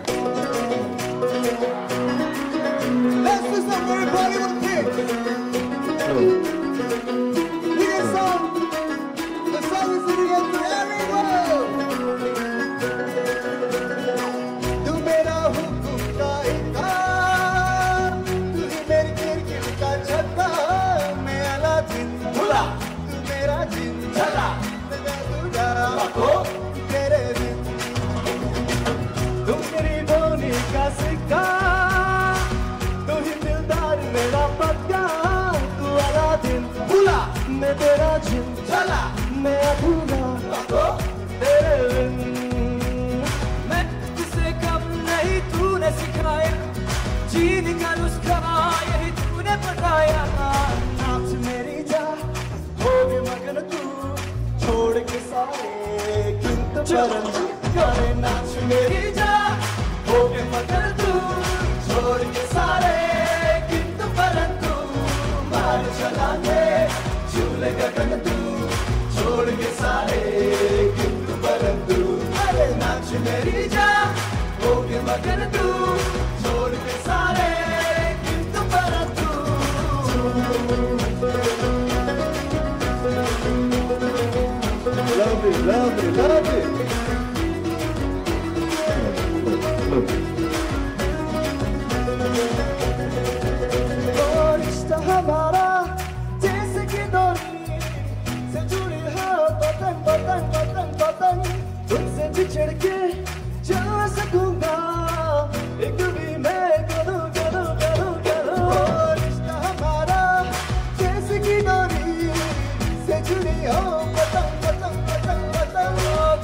Let's do something everybody with a pig. We get some. The song is singing it to every world. तू मेरा हुक्म का इकरार, तू ही मेरी किरकिर का छक्का, मैं अलादीन भुला, तू मेरा जिन चला, मैं तुझा तेरे बिन, तू मेरी बोनी का सिक्का, तू ही दिलदार मेरा पक्का, तू अलादीन भुला, मैं तेरा जिन चला, मैं अधूरा तेरे बिन। मैं तुझसे कम नहीं तूने सिखाया, जीने का नुस्खा यही तूने बताया। नाच मेरी जा हो गए मगन तू, छोड़ के सारे किंतु परंतु, करे नाच मेरी जा हो गए मगन तू, छोड़ के सारे किंतु परंतु, मार चलांगे झूले गगन तू, छोड़ के सारे किंतु परंतु, अरे नाच मेरी जा हो गए मगन तू, छोड़ के सारे किंतु परंतु। Love it, love it, love it. और रिश्ता हमारा जैसे कि डोरी से जुड़ी है पतंग पतंग पतंग पतंग, तुमसे बिछड़ के चल न सकूंगा एक भी मैं करूं करूं करूं करूं। और रिश्ता हमारा जैसे कि डोरी से जुड़ी हो पतंग पतंग पतंग पतंग,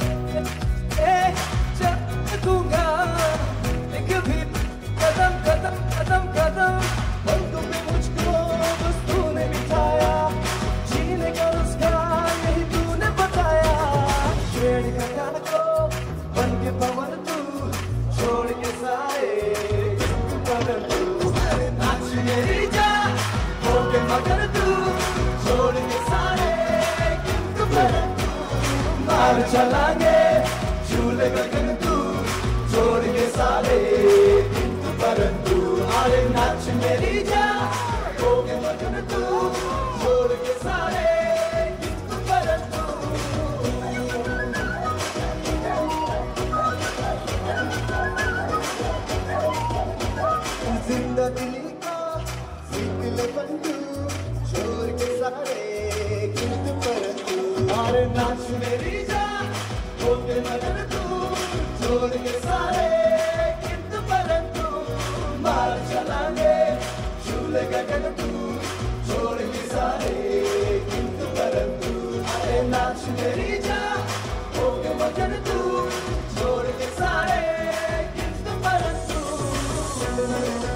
चल सकूंगा एक भी कदम कदम कदम कदम, पलकों पे मुझको बस तूने बिठाया, जीने का नुस्खा यही तूने बताया। पेड़ का कान को बन के पवन तू, छोड़ के सारे पवन तू, अरे नाच मेरी जा हो के मगन तू, छोड़ के सारे किंतु परंतु, मार चलांगे झूले गगन तू, छोड़ के सारे किंतु परंतु, अरे नाच मेरी जा हो के मगन तू, छोड़ के सारे किंतु परंतु। जिंदा दिली का सीख ले बंधु, छोड़ के सारे किंतु परंतु, अरे नाच मेरी जा हो के मगन तू, छोड़ के सारे किंतु परंतु, मार चलांगे झूले गगन तू, छोड़ के सारे किंतु परंतु, अरे नाच मेरी जा हो के मगन तू, छोड़ के सारे किंतु परंतु।